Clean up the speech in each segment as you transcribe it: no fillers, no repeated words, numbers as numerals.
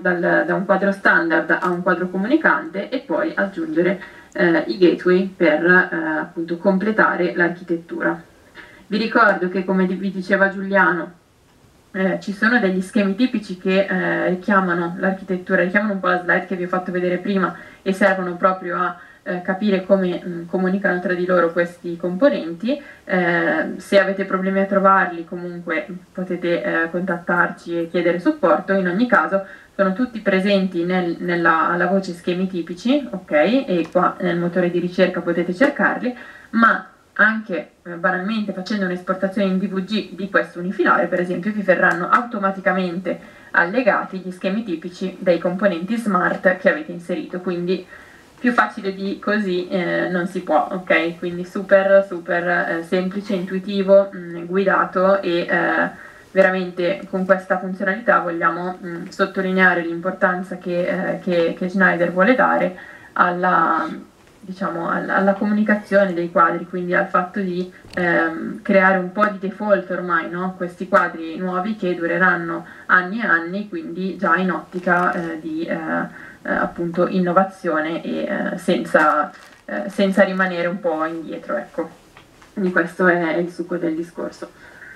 da un quadro standard a un quadro comunicante e poi aggiungere i gateway per appunto completare l'architettura. Vi ricordo che, come vi diceva Giuliano, ci sono degli schemi tipici che richiamano l'architettura, richiamano un po' la slide che vi ho fatto vedere prima e servono proprio a capire come comunicano tra di loro questi componenti. Se avete problemi a trovarli, comunque potete contattarci e chiedere supporto. In ogni caso sono tutti presenti alla voce schemi tipici, ok? E qua nel motore di ricerca potete cercarli, ma anche banalmente facendo un'esportazione in DVG di questo unifilare, per esempio, vi verranno automaticamente allegati gli schemi tipici dei componenti smart che avete inserito, quindi più facile di così non si può, ok? Quindi super semplice, intuitivo, guidato e veramente con questa funzionalità vogliamo sottolineare l'importanza che Schneider vuole dare alla, diciamo, alla comunicazione dei quadri, quindi al fatto di creare un po' di default ormai, no? Questi quadri nuovi che dureranno anni e anni, quindi già in ottica di appunto innovazione e senza rimanere un po' indietro, ecco. Quindi questo è il succo del discorso.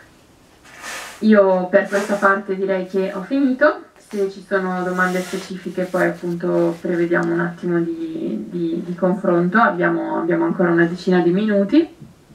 Io per questa parte direi che ho finito. Se ci sono domande specifiche poi appunto prevediamo un attimo di confronto, abbiamo ancora una decina di minuti.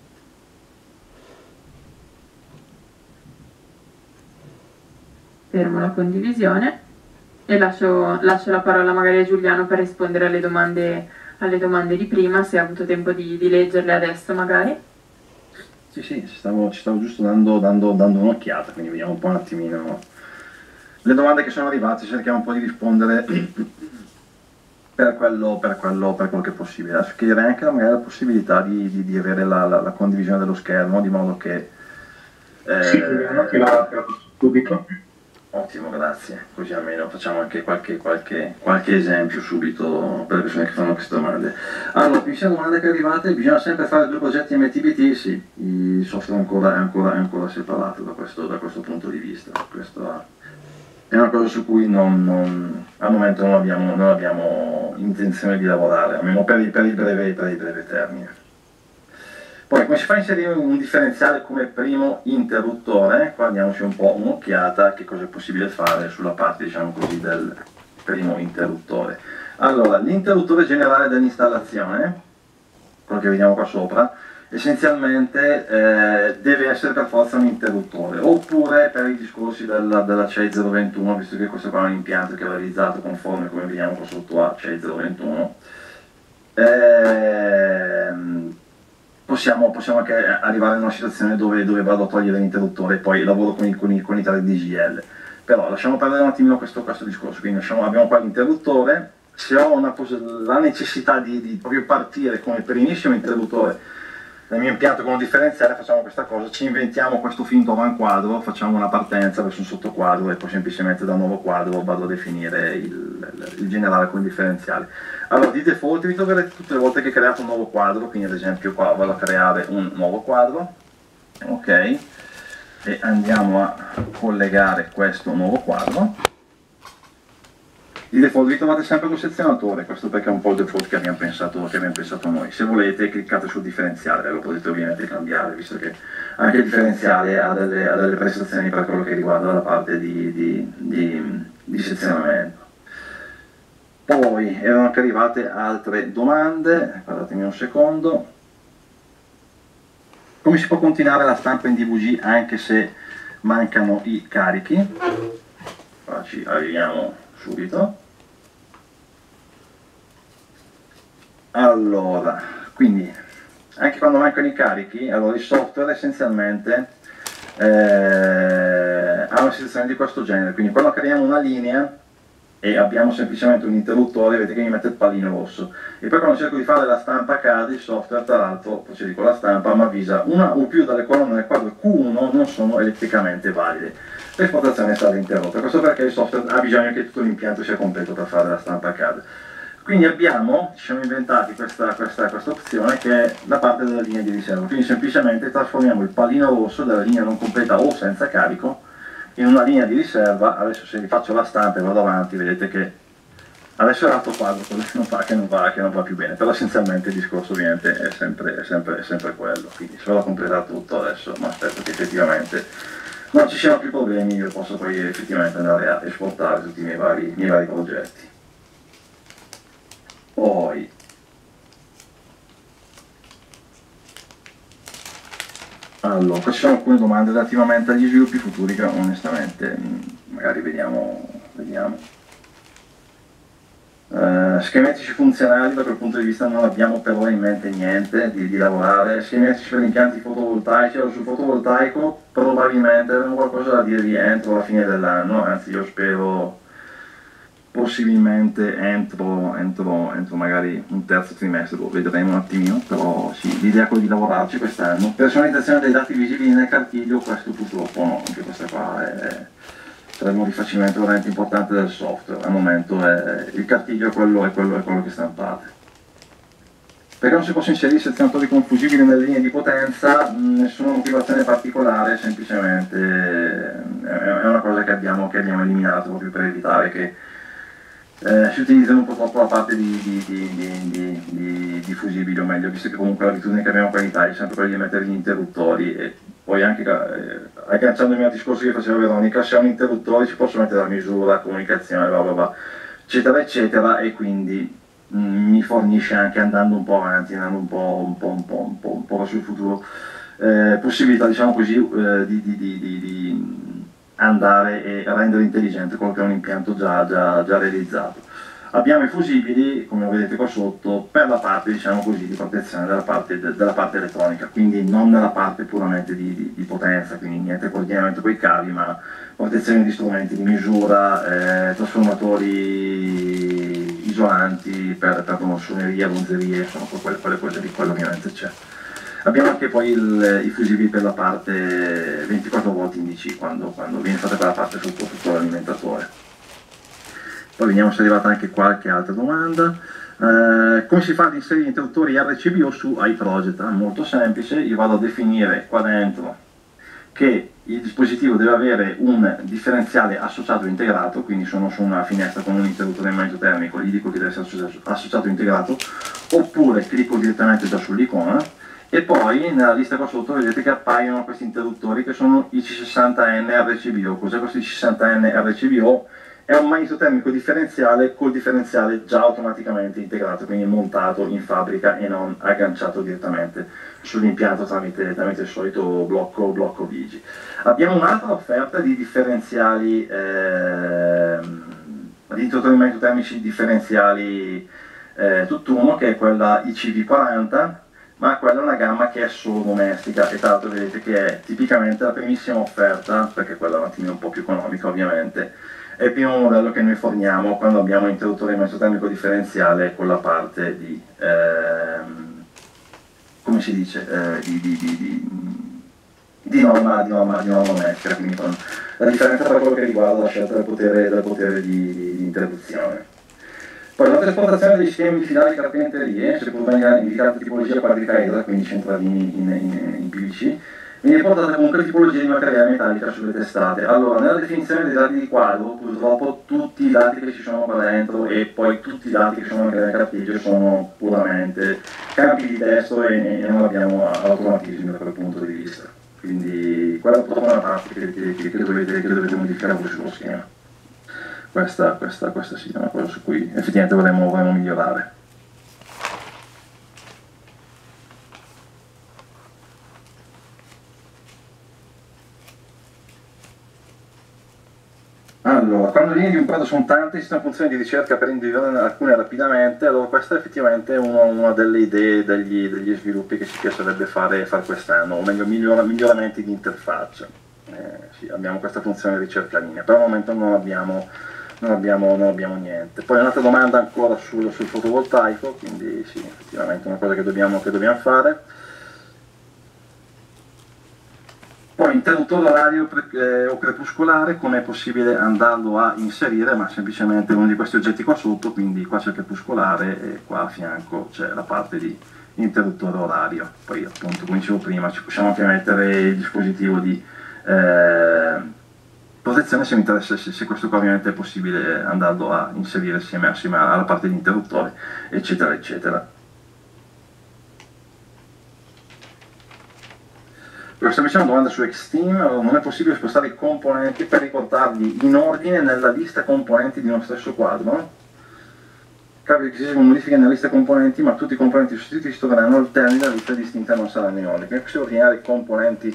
Fermo la condivisione e lascio la parola magari a Giuliano per rispondere alle domande di prima, se ha avuto tempo di leggerle adesso magari. Sì, ci stavo giusto dando un'occhiata, quindi vediamo un po' un attimino le domande che sono arrivate, cerchiamo un po' di rispondere per quello che è possibile. Adesso chiederei anche magari la possibilità di avere la condivisione dello schermo, di modo che... sì, Giuliano, che la subito. Ottimo, grazie, così almeno facciamo anche qualche esempio subito per le persone che fanno queste domande. Allora, prima domanda che è arrivata: bisogna sempre fare due progetti MTBT? Sì, il software è ancora separato da questo punto di vista. Questa è una cosa su cui al momento non abbiamo intenzione di lavorare, almeno per il breve termine. Poi, come si fa a inserire un differenziale come primo interruttore? Qua diamoci un po' un'occhiata a che cosa è possibile fare sulla parte, diciamo così, del primo interruttore. Allora, l'interruttore generale dell'installazione, quello che vediamo qua sopra, essenzialmente deve essere per forza un interruttore, oppure per i discorsi della CEI 021, visto che questo qua è un impianto che è realizzato conforme, come vediamo qua sotto, a CEI 021, possiamo anche arrivare in una situazione dove vado a togliere l'interruttore e poi lavoro con i tali DGL. Però lasciamo perdere un attimino questo discorso, quindi abbiamo qua l'interruttore. Se ho la necessità di proprio partire come primissimo interruttore nel mio impianto con un differenziale, facciamo questa cosa: ci inventiamo questo finto avanquadro, facciamo una partenza verso un sottoquadro e poi semplicemente dal nuovo quadro vado a definire il generale con il differenziale. Allora, di default vi troverete tutte le volte che create un nuovo quadro, quindi ad esempio qua vado a creare un nuovo quadro, ok, e andiamo a collegare questo nuovo quadro. Di default vi trovate sempre lo sezionatore, questo perché è un po' il default che abbiamo pensato noi. Se volete cliccate sul differenziale, lo potete ovviamente cambiare, visto che anche il differenziale ha delle prestazioni per quello che riguarda la parte di sezionamento. Poi erano anche arrivate altre domande, guardatemi un secondo. Come si può continuare la stampa in DVG anche se mancano i carichi? Qua ci arriviamo subito. Allora, quindi anche quando mancano i carichi, allora il software essenzialmente ha una situazione di questo genere, quindi quando creiamo una linea e abbiamo semplicemente un interruttore, vedete che mi mette il pallino rosso, e poi quando cerco di fare la stampa CAD, il software tra l'altro procede con la stampa, ma avvisa una o più delle colonne del quadro Q1 non sono elettricamente valide, l'esportazione è stata interrotta. Questo perché il software ha bisogno che tutto l'impianto sia completo per fare la stampa CAD. Quindi ci siamo inventati questa opzione che è la parte della linea di riserva, quindi semplicemente trasformiamo il pallino rosso della linea non completa o senza carico in una linea di riserva. Adesso se rifaccio la stampa e vado avanti, vedete che adesso è l'altro quadro, quello che non va più bene, però essenzialmente il discorso ovviamente è sempre quello. Quindi se vado a completare tutto adesso, ma aspetto che effettivamente non ci siano più problemi, io posso poi effettivamente andare a esportare tutti i miei vari progetti. Poi allora, qua ci sono alcune domande relativamente agli sviluppi futuri che onestamente magari vediamo. Schematici funzionali, da quel punto di vista non abbiamo per ora in mente niente di lavorare. Schematici per impianti fotovoltaici, allora, sul fotovoltaico probabilmente avremo qualcosa da dirvi entro la fine dell'anno, anzi io spero possibilmente entro magari un terzo trimestre, lo vedremo un attimino, però sì, l'idea è quella di lavorarci quest'anno. Personalizzazione dei dati visibili nel cartiglio, questo purtroppo no, anche questa qua sarebbe un rifacimento veramente importante del software. Al momento il cartiglio è quello che stampate. Perché non si possono inserire sezionatori confusibili nelle linee di potenza? Nessuna motivazione particolare, semplicemente è una cosa che abbiamo eliminato proprio per evitare che si utilizzano un po' troppo la parte di fusibili, o meglio, visto che comunque l'abitudine che abbiamo qua in Italia è sempre quella di mettere gli interruttori, e poi anche agganciandomi al discorso che faceva Veronica, se ha un interruttore ci posso mettere la misura, comunicazione, eccetera eccetera, e quindi mi fornisce anche, andando un po' avanti, andando un po' verso il futuro, possibilità, diciamo così, di andare e rendere intelligente quello che è un impianto già realizzato. Abbiamo i fusibili, come vedete qua sotto, per la parte, diciamo così, di protezione della parte elettronica, quindi non nella parte puramente di potenza, quindi niente coordinamento con i cavi, ma protezione di strumenti di misura, trasformatori isolanti per consumeria, lonzerie, insomma quelle cose lì, quello ovviamente c'è. Abbiamo anche poi i fusibili per la parte 24 volt in DC, quando viene fatta quella parte sotto l'alimentatore. Poi vediamo se è arrivata anche qualche altra domanda. Come si fa ad inserire interruttori RCBO su iProject? Molto semplice, io vado a definire qua dentro che il dispositivo deve avere un differenziale associato integrato, quindi sono su una finestra con un interruttore in maggio termico, gli dico che deve essere associato integrato, oppure clicco direttamente già sull'icona. E poi nella lista qua sotto vedete che appaiono questi interruttori che sono i C60N RCBO. Cos'è questo C60N RCBO? È un magneto termico differenziale col differenziale già automaticamente integrato, quindi montato in fabbrica e non agganciato direttamente sull'impianto tramite il solito blocco Vigi. Abbiamo un'altra offerta di differenziali, di interruttori magnetotermici differenziali tutt'uno, che è quella ICV40, ma quella è una gamma che è solo domestica, e tra l'altro vedete che è tipicamente la primissima offerta, perché quella è un attimino un po' più economica ovviamente, è il primo modello che noi forniamo quando abbiamo interruttore magnetotermico differenziale con la parte di, come si dice, di norma domestica, quindi con la differenza tra quello che riguarda la scelta del potere di interruzione. Poi la trasportazione degli schemi finali carpenterie, seppur venga indicata tipologia quadricaedra, quindi centralini in PVC, viene portata comunque tipologia di materiale metallica sulle testate. Allora, nella definizione dei dati di quadro, purtroppo tutti i dati che ci sono qua dentro e poi tutti i dati che sono anche nel carteggio sono puramente campi di testo e non abbiamo automatismi da quel punto di vista. Quindi quella è proprio una parte che dovete modificare voi sullo schema. Questa sì, è una cosa su cui effettivamente vorremmo migliorare. Allora, quando le linee di un quadro sono tante, esistono funzioni di ricerca per individuare alcune rapidamente. Allora, questa è effettivamente una delle idee degli sviluppi che ci piacerebbe fare quest'anno, o meglio miglioramenti di interfaccia. Sì, abbiamo questa funzione di ricerca linea, però al momento non abbiamo niente. Poi un'altra domanda ancora sul fotovoltaico, quindi sì, effettivamente è una cosa che dobbiamo fare. Poi interruttore orario o crepuscolare, come è possibile andarlo a inserire? Ma semplicemente uno di questi oggetti qua sotto, quindi qua c'è il crepuscolare e qua a fianco c'è la parte di interruttore orario. Poi appunto, come dicevo prima, ci possiamo anche mettere il dispositivo di protezione se mi interessa, se questo qua ovviamente è possibile andarlo a inserire assieme alla parte di interruttore, eccetera eccetera. Questa invece è una domanda su Xteam. Non è possibile spostare i componenti per riportarli in ordine nella lista componenti di uno stesso quadro? Capita che ci siano modifiche nella lista componenti, ma tutti i componenti sostituiti si troveranno al termine della lista distinta e non saranno in ordine. Quindi possiamo ordinare i componenti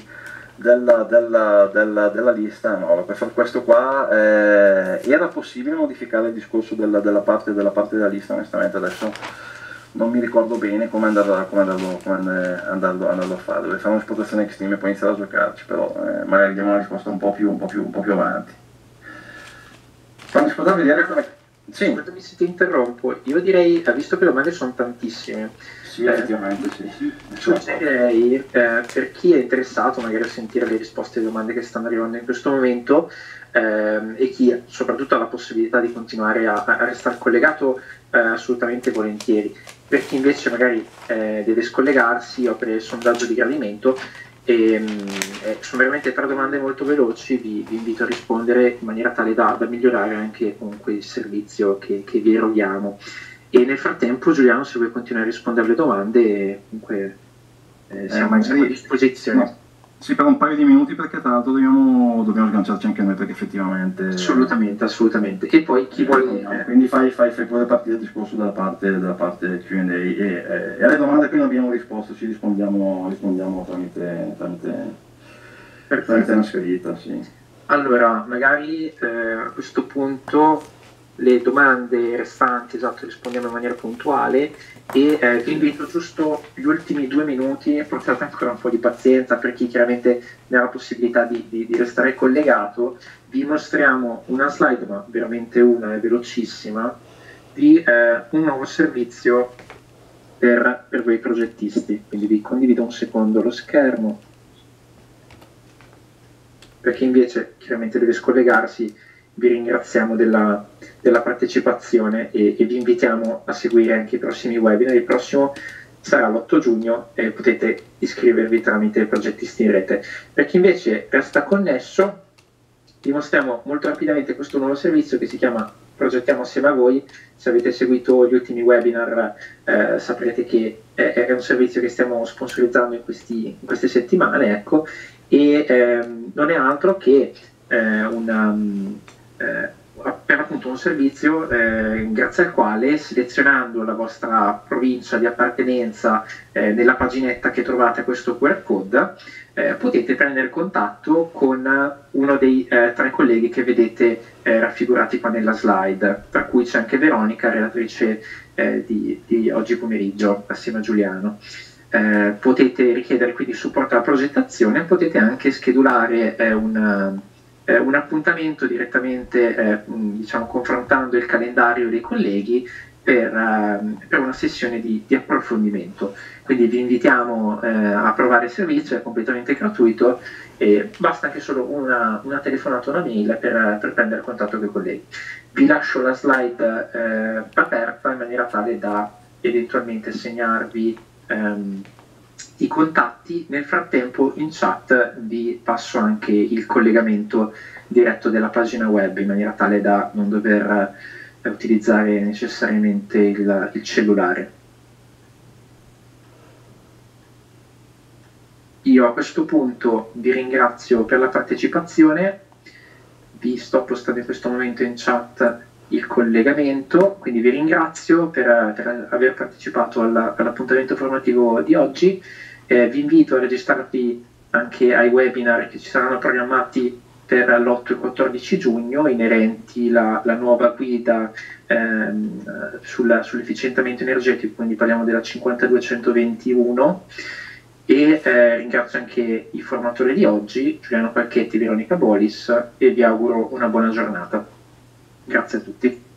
della lista? No, per fare questo qua era possibile modificare il discorso della parte della lista, onestamente adesso non mi ricordo bene come andarlo a fare. Dovrei fare un'esportazione Xteam e poi iniziare a giocarci, però magari diamo una risposta un po' più avanti. Fammi ascoltare, vedere come... Sì. Scusami se ti interrompo, io direi, visto che le domande sono tantissime, sì, effettivamente sì. Suggerirei per chi è interessato magari a sentire le risposte alle domande che stanno arrivando in questo momento e chi soprattutto ha la possibilità di continuare a restare collegato, assolutamente volentieri. Per chi invece magari deve scollegarsi, apre il sondaggio di gradimento. Sono veramente 3 domande molto veloci, vi invito a rispondere in maniera tale da migliorare anche comunque il servizio che vi eroghiamo. E nel frattempo, Giuliano, se vuoi continuare a rispondere alle domande, comunque siamo a disposizione. No. Sì, per un paio di minuti, perché tra l'altro dobbiamo sganciarci anche noi, perché effettivamente... Assolutamente. E poi chi vuole... Quindi fai pure partire il discorso della parte Q&A e alle domande a cui non abbiamo risposto ci rispondiamo tramite una scritta, sì. Allora, magari a questo punto le domande restanti, esatto, rispondiamo in maniera puntuale e vi invito giusto gli ultimi 2 minuti, portate ancora un po' di pazienza per chi chiaramente ne ha la possibilità di restare collegato. Vi mostriamo una slide, ma veramente una, è velocissima, di un nuovo servizio per voi progettisti. Quindi vi condivido un secondo lo schermo. Per chi invece chiaramente deve scollegarsi, vi ringraziamo della partecipazione e vi invitiamo a seguire anche i prossimi webinar. Il prossimo sarà l'8 giugno e potete iscrivervi tramite Progettisti in Rete. Per chi invece resta connesso, vi mostriamo molto rapidamente questo nuovo servizio che si chiama Progettiamo assieme a voi. Se avete seguito gli ultimi webinar saprete che è un servizio che stiamo sponsorizzando in queste settimane, ecco, e non è altro che per appunto un servizio grazie al quale, selezionando la vostra provincia di appartenenza nella paginetta che trovate a questo QR code, potete prendere contatto con uno dei 3 colleghi che vedete raffigurati qua nella slide, tra cui c'è anche Veronica, relatrice di oggi pomeriggio assieme a Giuliano. Potete richiedere quindi supporto alla progettazione, potete anche schedulare un appuntamento direttamente, diciamo, confrontando il calendario dei colleghi per una sessione di approfondimento. Quindi vi invitiamo a provare il servizio, è completamente gratuito e basta anche solo una telefonata o una mail per prendere contatto con i colleghi. Vi lascio la slide aperta in maniera tale da eventualmente segnarvi i contatti. Nel frattempo in chat vi passo anche il collegamento diretto della pagina web in maniera tale da non dover utilizzare necessariamente il cellulare. Io a questo punto vi ringrazio per la partecipazione, vi sto postando in questo momento in chat il collegamento, quindi vi ringrazio per aver partecipato all'appuntamento formativo di oggi. Vi invito a registrarvi anche ai webinar che ci saranno programmati per l'8 e 14 giugno inerenti alla nuova guida sull'efficientamento energetico, quindi parliamo della 52121, e ringrazio anche i formatori di oggi, Giuliano Palchetti e Veronica Bolis, e vi auguro una buona giornata. Grazie a tutti.